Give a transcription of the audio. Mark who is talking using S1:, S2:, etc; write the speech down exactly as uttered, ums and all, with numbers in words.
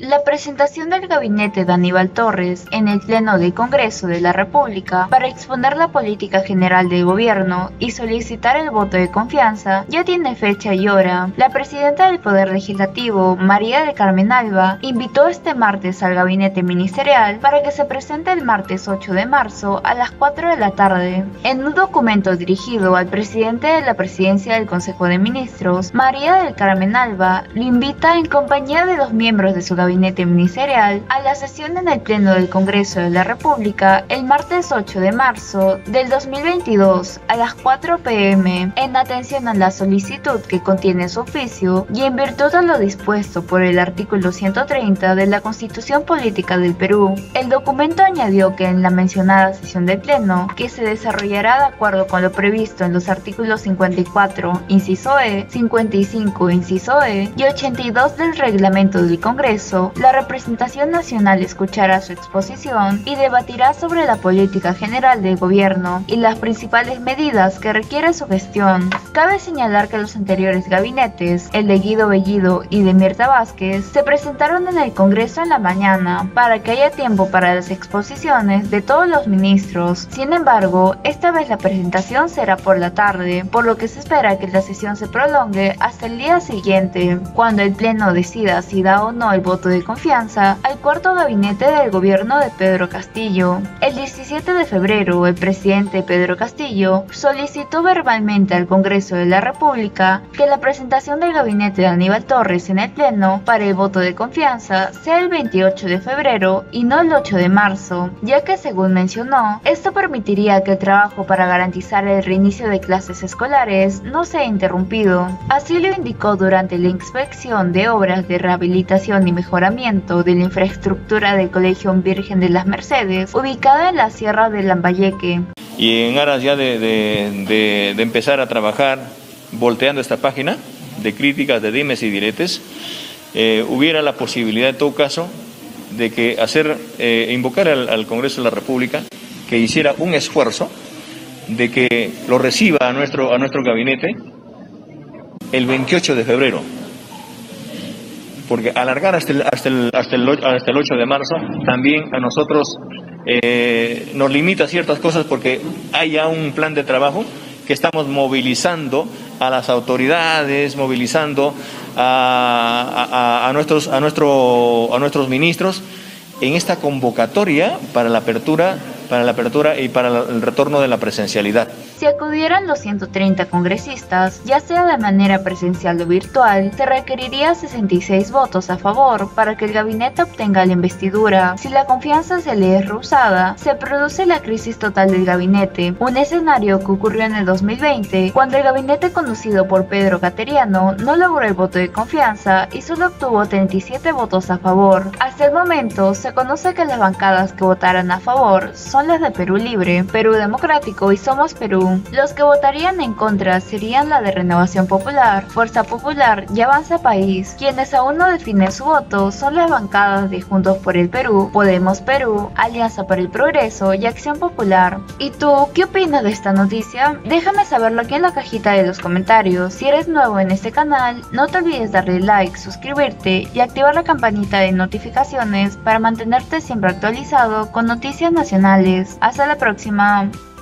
S1: La presentación del gabinete de Aníbal Torres en el Pleno del Congreso de la República para exponer la política general del gobierno y solicitar el voto de confianza ya tiene fecha y hora. La presidenta del Poder Legislativo, María del Carmen Alba, invitó este martes al gabinete ministerial para que se presente el martes ocho de marzo a las cuatro de la tarde. En un documento dirigido al presidente de la presidencia del Consejo de Ministros, María del Carmen Alba lo invita en compañía de los miembros de su gabinete ministerial a la sesión en el Pleno del Congreso de la República el martes ocho de marzo del dos mil veintidós a las cuatro pe eme en atención a la solicitud que contiene su oficio y en virtud de lo dispuesto por el artículo ciento treinta de la Constitución Política del Perú. El documento añadió que en la mencionada sesión del Pleno, que se desarrollará de acuerdo con lo previsto en los artículos cincuenta y cuatro, inciso E, cincuenta y cinco, inciso E y ochenta y dos del reglamento del Congreso, la representación nacional escuchará su exposición y debatirá sobre la política general del gobierno y las principales medidas que requiere su gestión. Cabe señalar que los anteriores gabinetes, el de Guido Bellido y de Mirta Vázquez, se presentaron en el Congreso en la mañana para que haya tiempo para las exposiciones de todos los ministros. Sin embargo, esta vez la presentación será por la tarde, por lo que se espera que la sesión se prolongue hasta el día siguiente, cuando el Pleno decida si da o no el voto de confianza al cuarto gabinete del gobierno de Pedro Castillo. El diecisiete de febrero, el presidente Pedro Castillo solicitó verbalmente al Congreso de la República que la presentación del gabinete de Aníbal Torres en el Pleno para el voto de confianza sea el veintiocho de febrero y no el ocho de marzo, ya que, según mencionó, esto permitiría que el trabajo para garantizar el reinicio de clases escolares no sea interrumpido. Así lo indicó durante la inspección de obras de rehabilitación y mejoramiento de la infraestructura del Colegio Virgen de las Mercedes, ubicada en la Sierra de Lambayeque.
S2: Y en aras ya de, de, de, de empezar a trabajar volteando esta página de críticas, de dimes y diretes, eh, hubiera la posibilidad en todo caso de que hacer, eh, invocar al, al Congreso de la República que hiciera un esfuerzo de que lo reciba a nuestro, a nuestro gabinete el veintiocho de febrero. Porque alargar hasta el, hasta el, hasta el, hasta el ocho de marzo también a nosotros eh, nos limita ciertas cosas, porque hay ya un plan de trabajo que estamos movilizando a las autoridades, movilizando a, a, a, nuestros, a, nuestro, a nuestros ministros en esta convocatoria para la apertura, para la apertura y para el retorno de la presencialidad.
S1: Si acudieran los ciento treinta congresistas, ya sea de manera presencial o virtual, se requeriría sesenta y seis votos a favor para que el gabinete obtenga la investidura. Si la confianza se le es rehusada, se produce la crisis total del gabinete, un escenario que ocurrió en el dos mil veinte, cuando el gabinete conducido por Pedro Cateriano no logró el voto de confianza y solo obtuvo treinta y siete votos a favor. Hasta el momento, se conoce que las bancadas que votaran a favor son las de Perú Libre, Perú Democrático y Somos Perú. Los que votarían en contra serían la de Renovación Popular, Fuerza Popular y Avanza País. Quienes aún no definen su voto son las bancadas de Juntos por el Perú, Podemos Perú, Alianza para el Progreso y Acción Popular. ¿Y tú qué opinas de esta noticia? Déjame saberlo aquí en la cajita de los comentarios. Si eres nuevo en este canal, no te olvides darle like, suscribirte y activar la campanita de notificaciones para mantenerte siempre actualizado con noticias nacionales. Hasta la próxima.